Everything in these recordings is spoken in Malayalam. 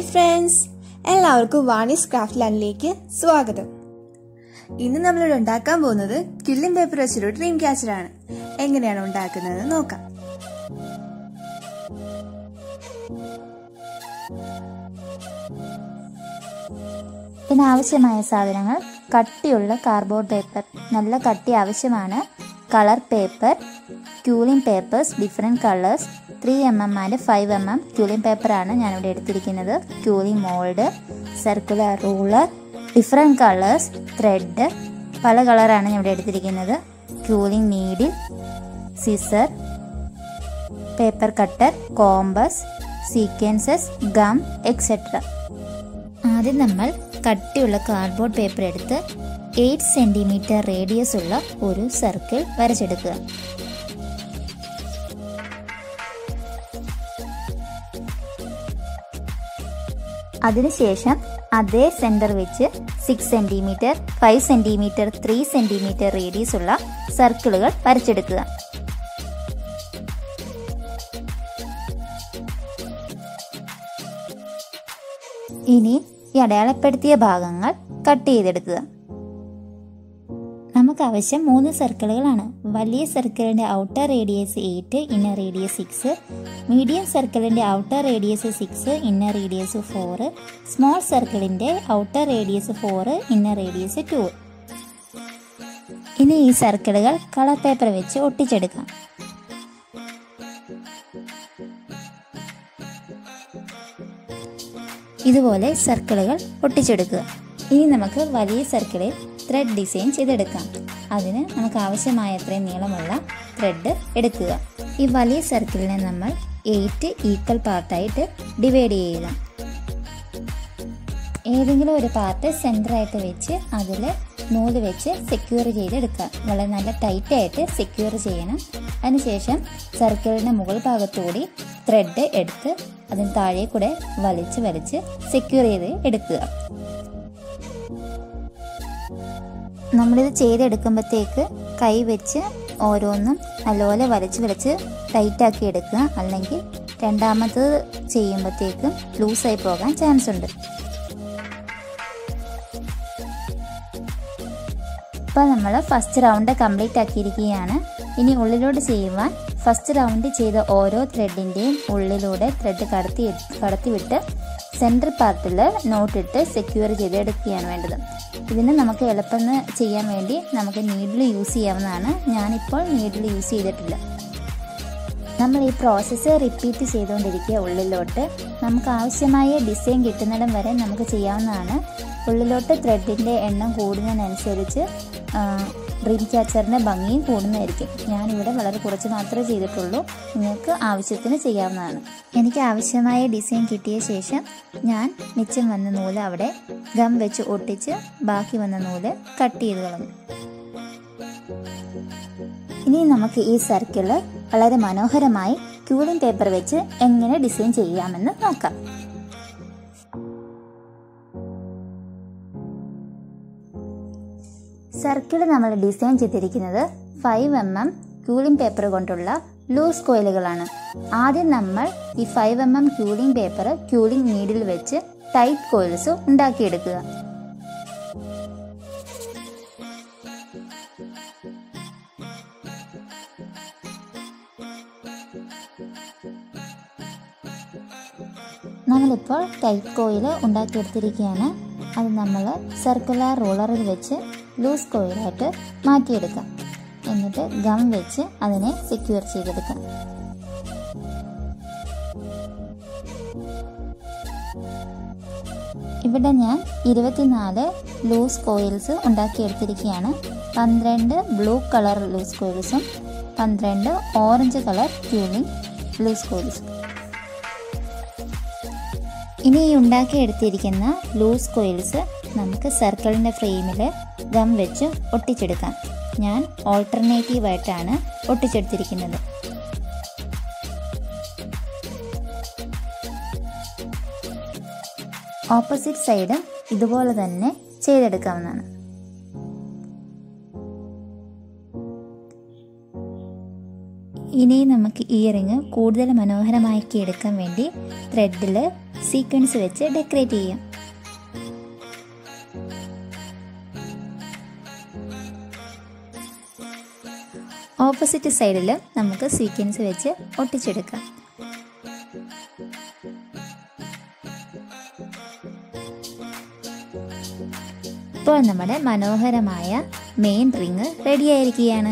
friends, എല്ലാവർക്കും വാണിസ് ക്രാഫ്റ്റ് ലാൻഡിലേക്ക് സ്വാഗതം. ഇന്ന് നമ്മൾ ഉണ്ടാക്കാൻ പോകുന്നത് ക്വില്ലിംഗ് പേപ്പർ വെച്ചൊരു ഡ്രീം ക്യാച്ചർ ആണ്. എങ്ങനെയാണ് ഉണ്ടാക്കുന്നത് നോക്കാം. ഇതിനാവശ്യമായ സാധനങ്ങൾ: കട്ടിയുള്ള കാർഡ്ബോർഡ് പേപ്പർ, നല്ല കട്ടി ആവശ്യമാണ്, colour paper, quilling papers different colours, 3mm and 5mm quilling പേപ്പറാണ് ഞാനിവിടെ എടുത്തിരിക്കുന്നത്, quilling mould, circular ruler, different colours, thread, പല കളറാണ് ഞാൻ ഇവിടെ എടുത്തിരിക്കുന്നത്, quilling needle, scissor, paper cutter, compass, sequences, gum etcetera. ആദ്യം നമ്മൾ കട്ടിയുള്ള കാർഡ്ബോർഡ് പേപ്പർ എടുത്ത് 8 cm റേഡിയസ് ഉള്ള ഒരു സർക്കിൾ വരച്ചെടുക്കുക. അതിനുശേഷം അതേ സെന്റർ വെച്ച് 6 cm, 5 cm, 3 cm റേഡിയസ് ഉള്ള സർക്കിളുകൾ വരച്ചെടുക്കുക. ഇനി ഈ അടയാളപ്പെടുത്തിയ ഭാഗങ്ങൾ കട്ട് ചെയ്തെടുക്കുക. നമുക്ക് ആവശ്യം 3 സർക്കിളുകളാണ്. വലിയ സർക്കിളിന്റെ outer radius 8, inner radius 6, medium സർക്കിളിന്റെ outer radius 6, inner radius 4, small സർക്കിളിന്റെ ഔട്ടർ റേഡിയസ് 4, ഇന്നർ റേഡിയസ് 2. ഇനി ഈ സർക്കിളുകൾ കളർ പേപ്പർ വെച്ച് ഒട്ടിച്ചെടുക്കാം. ഇതുപോലെ സർക്കിളുകൾ ഒട്ടിച്ചെടുക്കുക. ഇനി നമുക്ക് വലിയ സർക്കിളിൽ ത്രെഡ് ഡിസൈൻ ചെയ്തെടുക്കാം. അതിന് നമുക്ക് ആവശ്യമായ അത്രയും നീളമുള്ള ത്രെഡ് എടുക്കുക. ഈ വലിയ സർക്കിളിനെ നമ്മൾ 8 ഈക്വൽ പാർട്ടായിട്ട് ഡിവൈഡ് ചെയ്യുക. ഏതെങ്കിലും ഒരു പാർട്ട് സെൻറ്ററായിട്ട് വെച്ച് അതിൽ നൂല് വെച്ച് സെക്യൂർ ചെയ്തെടുക്കുക. വളരെ നല്ല ടൈറ്റായിട്ട് സെക്യൂർ ചെയ്യണം. അതിനുശേഷം സർക്കിളിൻ്റെ മുകൾ ഭാഗത്തുകൂടി ത്രെഡ് എടുത്ത് അതിന് താഴെ കൂടെ വലിച്ച് സെക്യൂർ ചെയ്ത് എടുക്കുക. നമ്മളിത് ചെയ്തെടുക്കുമ്പോഴത്തേക്ക് കൈ വെച്ച് ഓരോന്നും നല്ലപോലെ വലിച്ച് ടൈറ്റാക്കി എടുക്കുക. അല്ലെങ്കിൽ രണ്ടാമത് ചെയ്യുമ്പോഴത്തേക്കും ലൂസായി പോകാൻ ചാൻസ് ഉണ്ട്. ഇപ്പോൾ നമ്മൾ ഫസ്റ്റ് റൗണ്ട് കംപ്ലീറ്റ് ആക്കിയിരിക്കുകയാണ്. ഇനി ഉള്ളിലോട്ട് ചെയ്യുവാൻ ഫസ്റ്റ് റൗണ്ട് ചെയ്ത ഓരോ ത്രെഡിൻ്റെയും ഉള്ളിലൂടെ ത്രെഡ് കടത്തിവിട്ട് സെൻറ്റർ പാർട്ടിൽ നോട്ടിട്ട് സെക്യൂർ ചെയ്തെടുക്കുകയാണ് വേണ്ടത്. ഇതിന് നമുക്ക് എളുപ്പം ചെയ്യാൻ വേണ്ടി നമുക്ക് നീഡിൽ യൂസ് ചെയ്യാവുന്നതാണ്. ഞാനിപ്പോൾ നീഡിൽ യൂസ് ചെയ്തിട്ടില്ല. നമ്മൾ ഈ പ്രോസസ്സ് റിപ്പീറ്റ് ചെയ്തുകൊണ്ടിരിക്കുക. ഉള്ളിലോട്ട് നമുക്ക് ആവശ്യമായ ഡിസൈൻ കിട്ടുന്നിടം വരെ നമുക്ക് ചെയ്യാവുന്നതാണ്. ഉള്ളിലോട്ട് ത്രെഡിൻ്റെ എണ്ണം കൂടുന്നതിനനുസരിച്ച് ഡ്രീം ക്യാച്ചറിൻ്റെ ഭംഗിയും കൂടുന്നതായിരിക്കും. ഞാനിവിടെ വളരെ കുറച്ച് മാത്രമേ ചെയ്തിട്ടുള്ളൂ. നിങ്ങൾക്ക് ആവശ്യത്തിന് ചെയ്യാവുന്നതാണ്. എനിക്ക് ആവശ്യമായ ഡിസൈൻ കിട്ടിയ ശേഷം ഞാൻ മിച്ചം വന്ന നൂല് അവിടെ ഗം വെച്ച് ഒട്ടിച്ച് ബാക്കി വന്ന നൂല് കട്ട് ചെയ്ത് കളഞ്ഞു. ഇനി നമുക്ക് ഈ സർക്കിള് വളരെ മനോഹരമായി ക്യൂലിംഗ് പേപ്പർ വെച്ച് എങ്ങനെ ഡിസൈൻ ചെയ്യാമെന്ന് നോക്കാം. സർക്കിൾ നമ്മൾ ഡിസൈൻ ചെയ്തിരിക്കുന്നത് 5mm ക്യൂലിംഗ് പേപ്പർ കൊണ്ടുള്ള ലൂസ് കോയിലുകളാണ്. ആദ്യം നമ്മൾ ഈ 5mm quilling paper quilling needle വെച്ച് ടൈറ്റ് കോയിൽസ് ഉണ്ടാക്കിയെടുക്കുക. നമ്മളിപ്പോൾ ടൈറ്റ് കോയിൽ ഉണ്ടാക്കിയെടുത്തിരിക്കുകയാണ്. അത് നമ്മൾ സർക്കുലർ റൂളറിൽ വെച്ച് ലൂസ് കോയിലായിട്ട് മാറ്റിയെടുക്കാം. എന്നിട്ട് ഗം വെച്ച് അതിനെ സെക്യൂർ ചെയ്തെടുക്കാം. ഇവിടെ ഞാൻ 24 ലൂസ് കോയിൽസ് ഉണ്ടാക്കിയെടുത്തിരിക്കുകയാണ്. 12 ബ്ലൂ കളർ ലൂസ് കോയിൽസും 12 ഓറഞ്ച് കളർ ക്യൂലിംഗ് ലൂസ് കോയിൽസും. ഇനി ഈ ഉണ്ടാക്കിയെടുത്തിരിക്കുന്ന ലൂസ് കോയിൽസ് നമുക്ക് സർക്കിളിൻ്റെ ഫ്രെയിമിൽ ഗം വെച്ച് ഒട്ടിച്ചെടുക്കാം. ഞാൻ ഓൾട്ടർനേറ്റീവായിട്ടാണ് ഒട്ടിച്ചെടുത്തിരിക്കുന്നത്. ഓപ്പോസിറ്റ് സൈഡും ഇതുപോലെ തന്നെ ചെയ്തെടുക്കാവുന്നതാണ്. ഇനി നമുക്ക് ഈ റിങ് കൂടുതൽ മനോഹരമാക്കി എടുക്കാൻ വേണ്ടി ത്രെഡിൽ സീക്വൻസ് വെച്ച് ഡെക്കറേറ്റ് ചെയ്യാം. ഓപ്പോസിറ്റ് സൈഡിൽ നമുക്ക് സീക്വൻസ് വെച്ച് ഒട്ടിച്ചെടുക്കാം. ഇപ്പോൾ നമ്മുടെ മനോഹരമായ മെയിൻ റിങ് റെഡിയായിരിക്കുകയാണ്.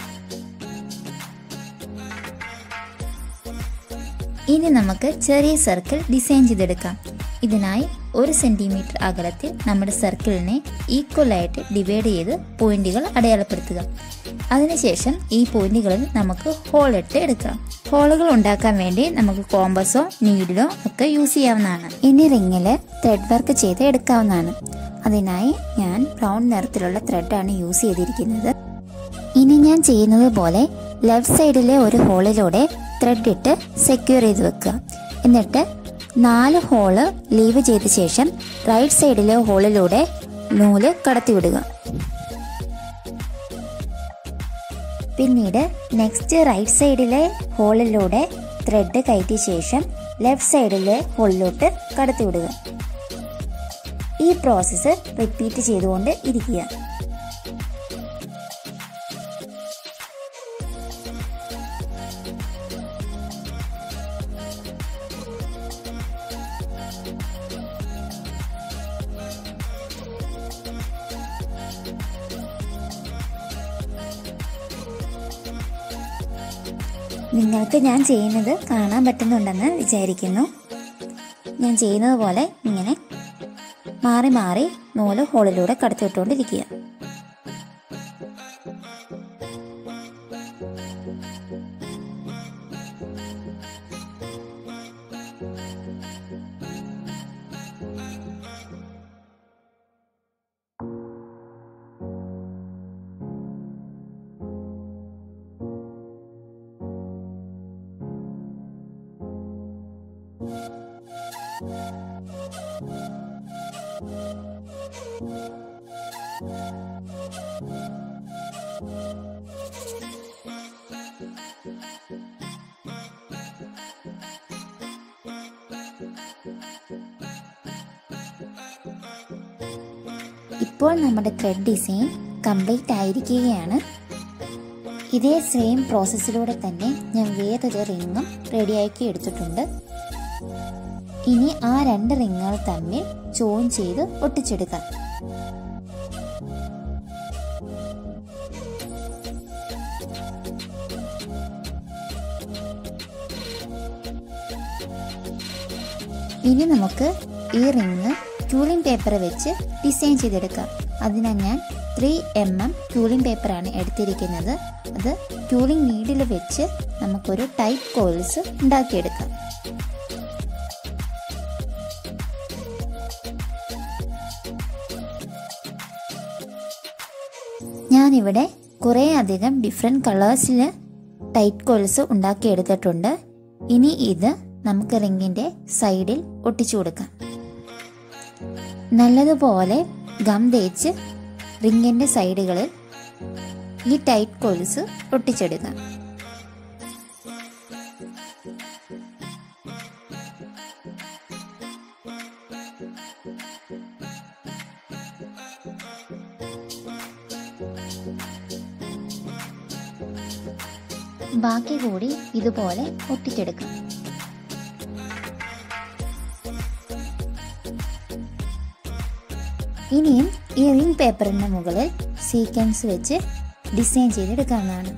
ഇനി നമുക്ക് ചെറിയ സർക്കിൾ ഡിസൈൻ ചെയ്തെടുക്കാം. ഇതിനായി 1 സെന്റിമീറ്റർ അകലത്തിൽ നമ്മുടെ സർക്കിളിനെ ഈക്വലായിട്ട് ഡിവൈഡ് ചെയ്ത് പോയിന്റുകൾ അടയാളപ്പെടുത്തുക. അതിനുശേഷം ഈ പോയിന്റുകളിൽ നമുക്ക് ഹോൾ ഇട്ട് എടുക്കാം. ഹോളുകൾ ഉണ്ടാക്കാൻ വേണ്ടി നമുക്ക് കോമ്പസോ നീഡിലോ ഒക്കെ യൂസ് ചെയ്യാവുന്നതാണ്. ഇനി റിങ്ങിൽ ത്രെഡ് വർക്ക് ചെയ്ത് എടുക്കാവുന്നതാണ്. അതിനായി ഞാൻ ബ്രൗൺ നിറത്തിലുള്ള ത്രെഡാണ് യൂസ് ചെയ്തിരിക്കുന്നത്. ഇനി ഞാൻ ചെയ്യുന്നത് പോലെ ലെഫ്റ്റ് സൈഡിലെ ഒരു ഹോളിലൂടെ ത്രെഡ് ഇട്ട് സെക്യൂർ ചെയ്ത് വെക്കുക. എന്നിട്ട് 4 ഹോള് ലീവ് ചെയ്ത ശേഷം റൈറ്റ് സൈഡിലെ ഹോളിലൂടെ നൂല് കടത്തിവിടുക. പിന്നീട് നെക്സ്റ്റ് റൈറ്റ് സൈഡിലെ ഹോളിലൂടെ ത്രെഡ് കയറ്റിയ ശേഷം ലെഫ്റ്റ് സൈഡിലെ ഹോളിലോട്ട് കടത്തിവിടുക. ഈ പ്രോസസ്സ് റിപ്പീറ്റ് ചെയ്തുകൊണ്ട് ഇരിക്കുക. നിങ്ങൾക്ക് ഞാൻ ചെയ്യുന്നത് കാണാൻ പറ്റുന്നുണ്ടെന്ന് വിചാരിക്കുന്നു. ഞാൻ ചെയ്യുന്നത് പോലെ ഇങ്ങനെ മാറി മാറി നൂല് ഹോളിലൂടെ കടത്തിവിട്ടുകൊണ്ടിരിക്കുക. ഇപ്പോൾ നമ്മുടെ ത്രെഡ് ഡിസൈൻ കംപ്ലീറ്റ് ആയിരിക്കുകയാണ്. ഇതേ സെയിം പ്രോസസ്സിലൂടെ തന്നെ ഞാൻ വേറൊരു റിങ്ങും റെഡിയാക്കി എടുത്തിട്ടുണ്ട്. ഇനി ആ 2 റിങ്ങുകൾ തമ്മിൽ ജോയിൻ ചെയ്ത് ഒട്ടിച്ചെടുക്കാം. ഇനി നമുക്ക് ഈ റിങ് ക്യൂളിംഗ് പേപ്പർ വെച്ച് ഡിസൈൻ ചെയ്തെടുക്കാം. അതിനായി ഞാൻ 3mm ക്യൂളിംഗ് പേപ്പറാണ് എടുത്തിരിക്കുന്നത്. അത് ക്യൂളിംഗ് നീഡിൽ വെച്ച് നമുക്കൊരു ടൈപ്പ് കോയിൽസ് ഉണ്ടാക്കിയെടുക്കാം. ഞാനിവിടെ കുറേ അധികം ഡിഫറെൻറ്റ് കളേഴ്സിൽ ടൈറ്റ് കോയിൽസ് ഉണ്ടാക്കിയെടുത്തിട്ടുണ്ട്. ഇനി ഇത് നമുക്ക് റിങ്ങിൻ്റെ സൈഡിൽ ഒട്ടിച്ചു കൊടുക്കാം. നല്ലതുപോലെ ഗം തേച്ച് റിങ്ങിൻ്റെ സൈഡുകളിൽ ഈ ടൈറ്റ് കോയിൽസ് ഒട്ടിച്ചെടുക്കാം. ബാക്കി കൂടി ഇതുപോലെ ഒട്ടിച്ചെടുക്കാം. ഇനിയും ഈ റിംഗ് പേപ്പറിന് മുകളിൽ സീക്വൻസ് വെച്ച് ഡിസൈൻ ചെയ്തെടുക്കാവുന്നതാണ്.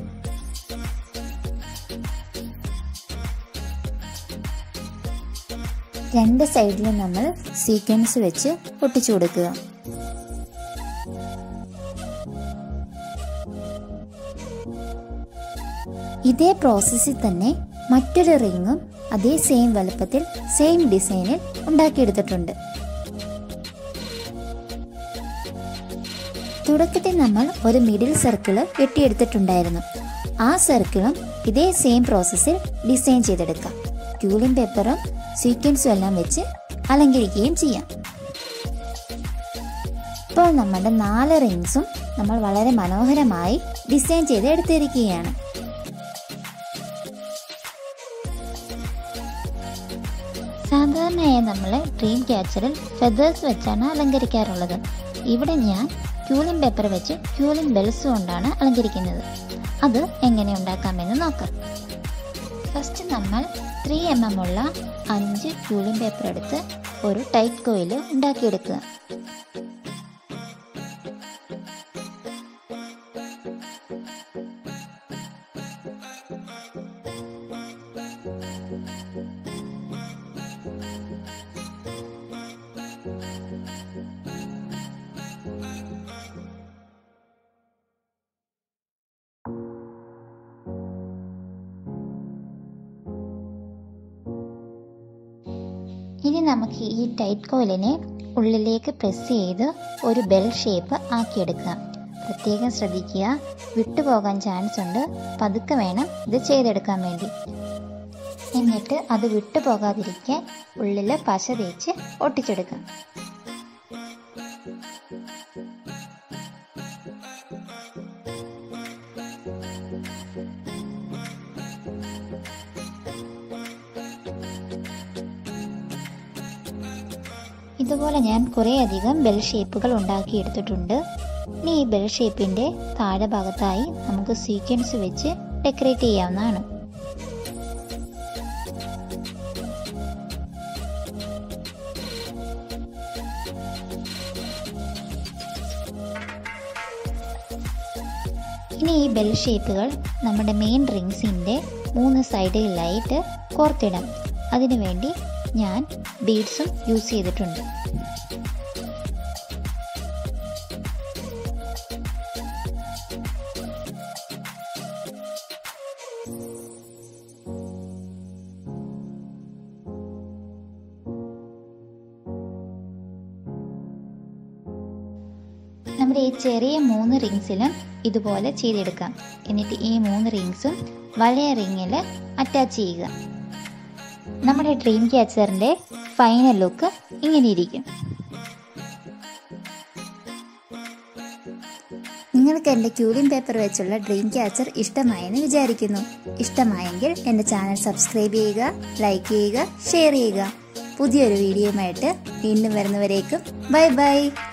രണ്ട് സൈഡിലും നമ്മൾ സീക്വൻസ് വെച്ച് ഒട്ടിച്ചു കൊടുക്കുക. ഇതേ പ്രോസസ്സിൽ തന്നെ മറ്റൊരു റിങ്ങും അതേ സെയിം വലുപ്പത്തിൽ സെയിം ഡിസൈനിൽ ഉണ്ടാക്കിയെടുത്തിട്ടുണ്ട്. തുടക്കത്തിൽ നമ്മൾ ഒരു മിഡിൽ സർക്കിള് വെട്ടിയെടുത്തിട്ടുണ്ടായിരുന്നു. ആ സർക്കിളും ഇതേ സെയിം പ്രോസസ്സിൽ ഡിസൈൻ ചെയ്തെടുക്കാം. ക്യൂളിംഗ് പേപ്പറും സീക്വൻസും എല്ലാം വെച്ച് അലങ്കരിക്കുകയും ചെയ്യാം. ഇപ്പോൾ നമ്മുടെ 4 റിങ്സും നമ്മൾ വളരെ മനോഹരമായി ഡിസൈൻ ചെയ്ത് എടുത്തിരിക്കുകയാണ്. സാധാരണയായി നമ്മൾ ഡ്രീം ക്യാച്ചറിൽ ഫെദേഴ്സ് വെച്ചാണ് അലങ്കരിക്കാറുള്ളത്. ഇവിടെ ഞാൻ ക്യൂലിംഗ് പേപ്പർ വെച്ച് ക്യൂലിംഗ് ബെൽസ് കൊണ്ടാണ് അലങ്കരിക്കുന്നത്. അത് എങ്ങനെ ഉണ്ടാക്കാമെന്ന് നോക്കാം. ഫസ്റ്റ് നമ്മൾ 3 mm ഉള്ള 5 ക്യൂലിംഗ് പേപ്പർ എടുത്ത് ഒരു ടൈറ്റ് കോയിൽ ഉണ്ടാക്കിയെടുക്കുക. ഇനി നമുക്ക് ഈ ടൈറ്റ് കോയിലിനെ ഉള്ളിലേക്ക് പ്രസ് ചെയ്ത് ഒരു ബെൽ ഷേപ്പ് ആക്കിയെടുക്കാം. പ്രത്യേകം ശ്രദ്ധിക്കുക, വിട്ടുപോകാൻ ചാൻസ് ഉണ്ട്. പതുക്കെ വേണം ഇത് ചെയ്തെടുക്കാൻ വേണ്ടി. എന്നിട്ട് അത് വിട്ടുപോകാതിരിക്കാൻ ഉള്ളിൽ പശ തേച്ച് ഒട്ടിച്ചെടുക്കാം. ഇതുപോലെ ഞാൻ കുറേയധികം ബെൽ ഷേപ്പുകൾ ഉണ്ടാക്കിയെടുത്തിട്ടുണ്ട്. ഇനി ഈ ബെൽ ഷേപ്പിൻ്റെ താഴെ ഭാഗത്തായി നമുക്ക് സീക്വൻസ് വെച്ച് ഡെക്കറേറ്റ് ചെയ്യാവുന്നതാണ്. ഇനി ഈ ബെൽ ഷേപ്പുകൾ നമ്മുടെ മെയിൻ റിങ്സിൻ്റെ 3 സൈഡിലായിട്ട് കോർത്തിടാം. അതിനുവേണ്ടി ഞാൻ ബീഡ്സും യൂസ് ചെയ്തിട്ടുണ്ട്. നമ്മുടെ ഈ ചെറിയ 3 റിങ്സിലും ഇതുപോലെ ചെയ്തെടുക്കാം. എന്നിട്ട് ഈ 3 റിങ്സും വലിയ റിങ്ങിൽ അറ്റാച്ച് ചെയ്യുക. നമ്മുടെ ഡ്രീം ക്യാച്ചറിൻ്റെ ഫൈനൽ ലുക്ക് ഇങ്ങനെ ഇരിക്കും. നിങ്ങൾക്ക് എൻ്റെ ക്യൂലിംഗ് പേപ്പർ വെച്ചുള്ള ഡ്രീം ക്യാച്ചർ ഇഷ്ടമായെന്ന് വിചാരിക്കുന്നു. ഇഷ്ടമായെങ്കിൽ എൻ്റെ ചാനൽ സബ്സ്ക്രൈബ് ചെയ്യുക, ലൈക്ക് ചെയ്യുക, ഷെയർ ചെയ്യുക. പുതിയൊരു വീഡിയോയുമായിട്ട് വീണ്ടും വരുന്നവരേക്കും ബൈ ബൈ.